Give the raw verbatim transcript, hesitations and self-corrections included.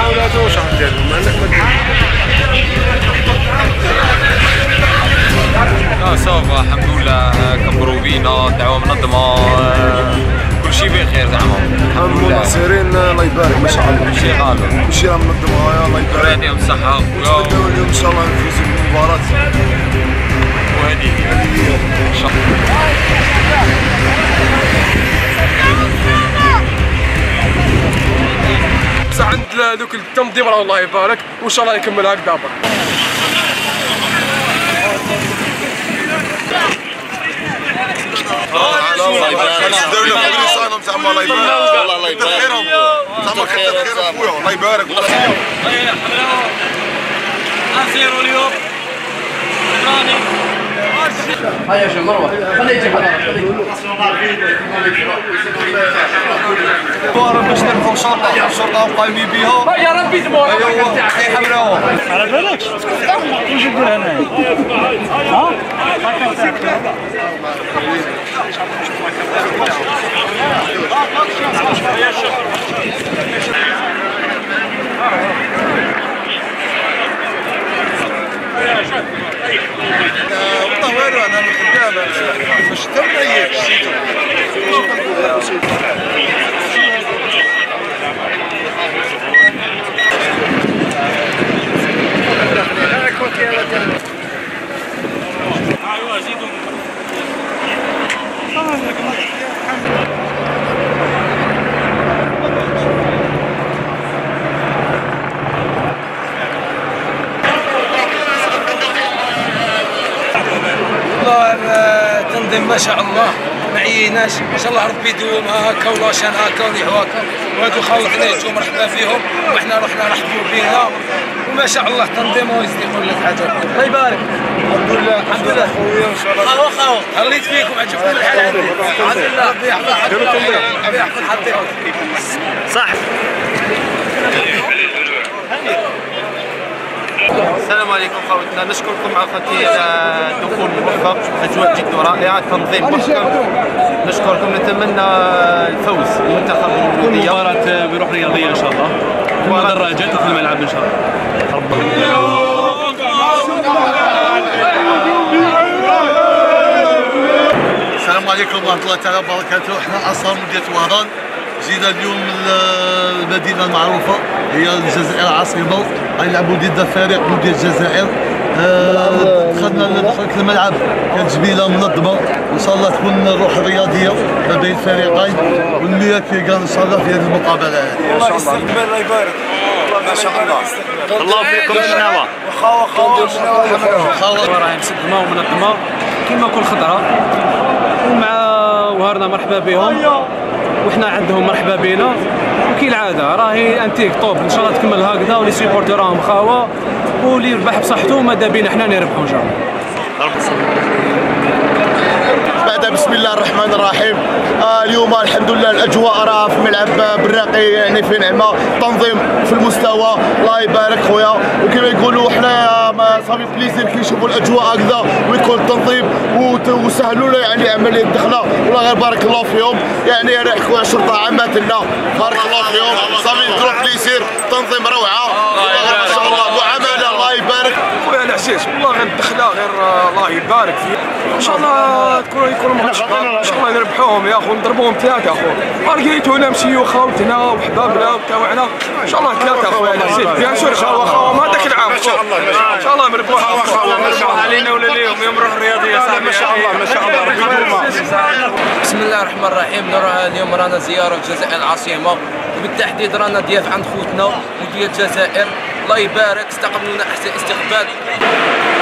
ولادو واش راح دير لهم؟ عندك ما لا صافا الحمد لله كبروا بينا دعوة منظمة كلشي بخير زعما الحمد لله. المناصرين الله يبارك ما شاء الله كلشي غالب كلشي راه منظمة الله يبارك يعطيهم الصحة ونتمنوا اليوم ان شاء الله نفوزوا بالمباراة وهذه هي ان شاء الله. بصح عند دوك التنظيم راه الله يبارك وان شاء الله يكملها هكذا برك. الله يبارك داروا لنا في لسانهم زعما الله يبارك الله يبارك خيرهم زعما كثر خيرهم خويا الله يبارك الله يحفظهم. أخير اليوم راني هيا شو مروه خليه يجي بارا باش نربحوا شرطة الشرطة وقايمين بها يا ربي دموع تاعي حمراء على بالكش واش تقول هنا ها والله والو انا خدام باش تمريك التنظيم ما شاء الله ما عييناش ان شاء الله ربي يدومها هكا ولا شان هكا ونيحو هكا وهادو خاوتنا يجوا مرحبا فيهم وحنا رحنا رحبوا بينا وما شاء الله التنظيم هو يزيد يقول لك حاجه الله يبارك الحمد لله الحمد لله خويا ان شاء الله خاو خاو خليت فيكم عجبكم الحال عندي الحمد لله ربي يحفظ حظكم ربي يحفظ حظكم صح. السلام عليكم خوتنا نشكركم على خاطر الدخول الموفق اجواء جد رائعه تنظيم محكم نشكركم نتمنى الفوز للمنتخب الوديه مباراة بروح رياضية ان شاء الله كل دراجات في الملعب ان شاء الله. السلام عليكم ورحمة الله تعالى وبركاته. احنا اصلا مدينة وهران جينا اليوم من المدينة المعروفة هي الجزائر العاصمة غنلعبوا ضد فريق مدينة الجزائر. دخلنا دخلت الملعب كانت جميلة منظمة وان شاء الله تكون الروح الرياضية ما بين الفريقين والنية كيقال ان شاء الله في هذه المقابلة هذه. الله يستقبل الله يبارك ما شاء الله الله فيكم شناوة واخا واخا المباراة راهي مسدمة ومنظمة كما كل خضرة ومع وهرنا مرحبا بهم وحنا عندهم مرحبا بينا وكي العاده راهي انتيك طوب ان شاء الله تكمل هكذا ولي سيبورتي راهم خاوه واللي يربح بصحته ماذا بينا حنا نربحوا ان شاء الله. بعد بسم الله الرحمن الرحيم. آه اليوم الحمد لله الاجواء راه في ملعب بالراقي يعني في نعمه تنظيم في المستوى الله يبارك خويا وكما يقولوا حنا صافي بليزير كي نشوفوا الاجواء هكذا ويكون التنظيم وسهلوا لنا يعني عمليه الدخله والله غير بارك الله فيهم يعني راه خويا شرطه عامتنا بارك الله فيهم صافي تروح بليزير تنظيم روعه ما شاء الله معامله الله يبارك خويا العزيز والله غير الدخله غير الله يبارك فيه ان شاء الله تكون يكونوا ماتش ان شاء الله نربحوهم يا اخو نضربوهم ثلاثه اخو لقيتونا مشيو خاوتنا وحبابنا وتاوعنا ان شاء الله ثلاثه اخويا العزيز بيان سور ان شاء الله خاوهم هذاك العام ان شاء الله ان شاء الله مربوحه علينا ولا ليهم يوم روح رياضيه صاحبي ما شاء الله ما شاء الله ربي يدومها. بسم الله الرحمن الرحيم. نرى اليوم رانا زياره في الجزائر العاصمه وبالتحديد رانا ضياف عند خوتنا مدينه الجزائر الله يبارك استقبلونا احسن استقبال.